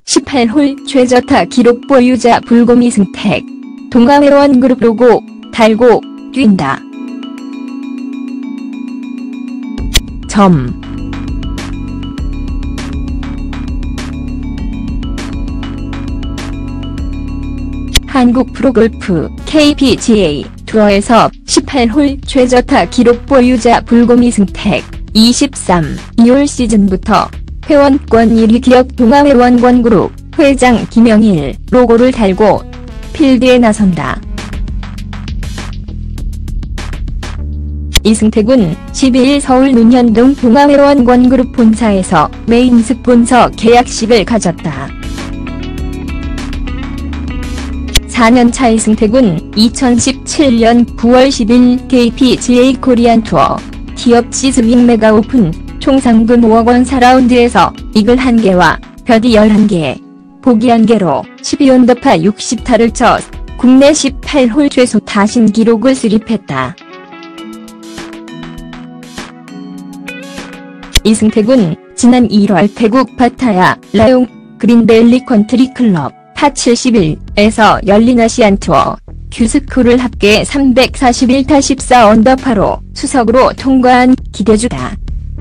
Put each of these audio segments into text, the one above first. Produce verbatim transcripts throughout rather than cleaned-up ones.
십팔 홀 최저타 기록 보유자 불곰 이승택. 동아회원그룹 로고 달고 뛴다. 점. 한국 프로골프 케이피지에이 투어에서 십팔 홀 최저타 기록 보유자 불곰 이승택. 이십삼, 이월 시즌부터 회원권 일 위 기업 동아회원권그룹 회장 김영일 로고를 달고 필드에 나선다. 이승택은 십이일 서울 논현동 동아회원권그룹 본사에서 메인 스폰서 계약식을 가졌다. 사 년차 이승택은 이천십칠년 구월 십일 케이피지에이 코리안 투어 티업지 스윙 메가 오픈 총 상금 오억 원 사 라운드에서 이글 한 개와 버디 열한 개, 보기 한 개로 십이 언더파 육십 타를 쳐 국내 십팔 홀 최소 타신 기록을 수립했다. 이승택은 지난 일월 태국 파타야 라용 그린밸리 컨트리 클럽 파 칠십일에서 열린 아시안 투어 큐스코를 합계 삼백사십일 타 십사 언더파로 수석으로 통과한 기대주다.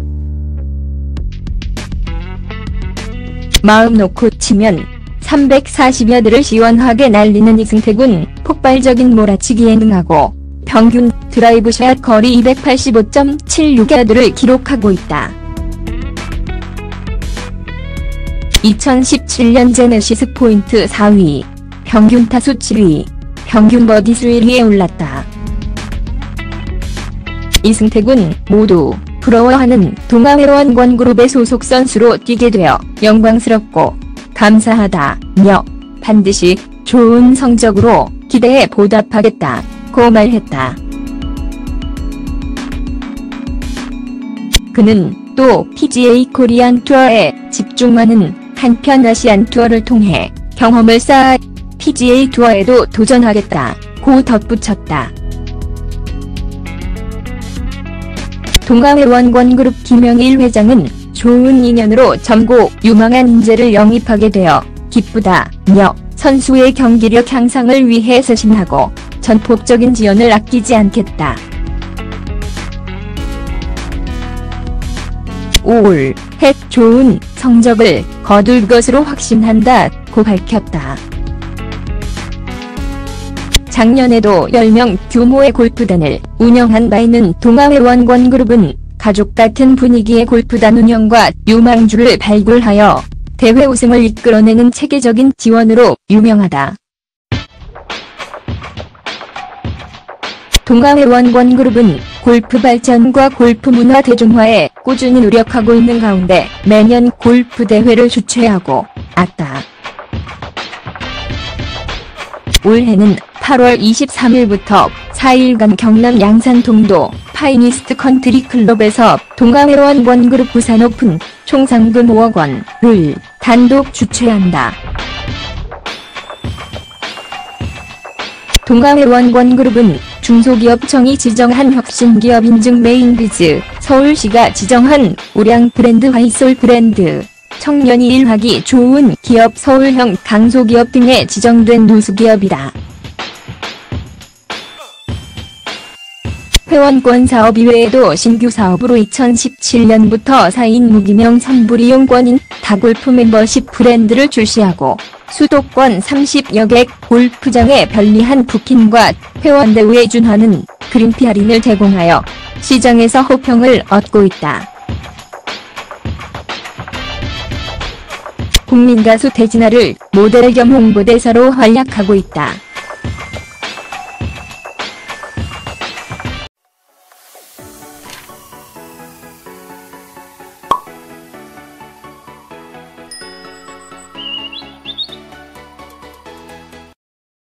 마음 놓고 치면 삼백사십여드를 시원하게 날리는 이승택은 폭발적인 몰아치기에 능하고 평균 드라이브샷 거리 이백팔십오 점 칠육 야드를 기록하고 있다. 이천십칠년 제네시스 포인트 사 위, 평균 타수 칠 위, 평균 버디수 일 위에 올랐다. 이승택은 모두 부러워하는 동아회원권그룹의 소속 선수로 뛰게 되어 영광스럽고 감사하다며 반드시 좋은 성적으로 기대에 보답하겠다고 말했다. 그는 또 피지에이 코리안 투어에 집중하는 한편 아시안 투어를 통해 경험을 쌓아 피지에이 투어에도 도전하겠다고 덧붙였다. 동아회원권그룹 김영일 회장은 좋은 인연으로 젊고 유망한 인재를 영입하게 되어 기쁘다며 선수의 경기력 향상을 위해 세심하고 전폭적인 지원을 아끼지 않겠다. 올해 좋은 성적을 거둘 것으로 확신한다고 밝혔다. 작년에도 열 명 규모의 골프단을 운영한 바 있는 동아회원권그룹은 가족같은 분위기의 골프단 운영과 유망주를 발굴하여 대회 우승을 이끌어내는 체계적인 지원으로 유명하다. 동아회원권그룹은 골프 발전과 골프 문화 대중화에 꾸준히 노력하고 있는 가운데 매년 골프 대회를 주최하고 있다. 올해는 팔월 이십삼일부터 사일간 경남 양산 동도 파이니스트 컨트리 클럽에서 동아회원권그룹 부산 오픈 총 상금 오억 원을 단독 주최한다. 동아회원권그룹은 중소기업청이 지정한 혁신기업 인증 메인비즈, 서울시가 지정한 우량 브랜드 화이솔 브랜드, 청년이 일하기 좋은 기업 서울형 강소기업 등에 지정된 누수기업이다. 회원권 사업 이외에도 신규 사업으로 이천십칠년부터 사 인 무기명 선불 이용권인 다골프 멤버십 브랜드를 출시하고 수도권 삼십여 개 골프장에 편리한 부킹과 회원 대우에 준하는 그린피 할인을 제공하여 시장에서 호평을 얻고 있다. 국민가수 태진아를 모델 겸 홍보대사로 활약하고 있다.